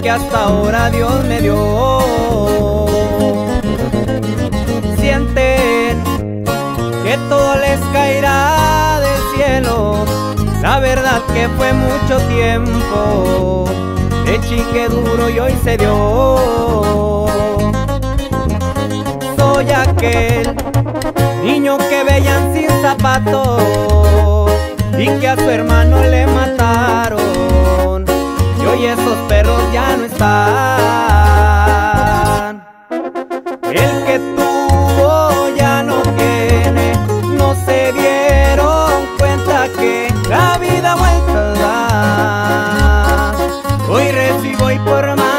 que hasta ahora Dios me dio. Sienten que todo les caerá del cielo. La verdad que fue mucho tiempo de chique duro y hoy se dio. Soy aquel niño que veían sin zapatos y que a su hermano le mataron, y hoy esos perros ya no están. El que tuvo ya no tiene, no se dieron cuenta que la vida vuelta da. Hoy recibo y por más,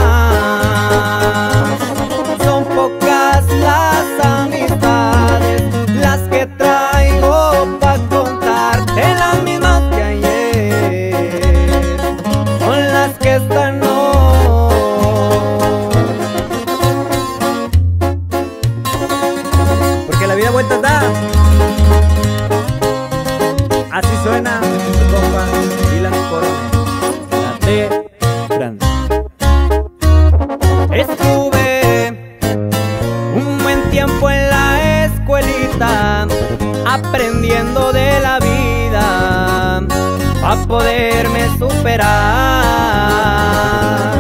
son pocas las amistades las que traigo pa' contarte, las mismas que ayer son las que están hoy. Porque la vida vuelta da. Así suena su compa Dylan Coronel, la T grande. Estuve un buen tiempo en la escuelita aprendiendo de la vida pa' poderme superar.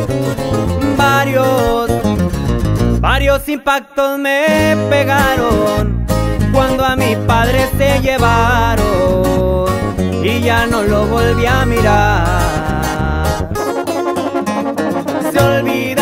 Varios impactos me pegaron cuando a mi padre se llevaron y ya no lo volví a mirar. Se olvidó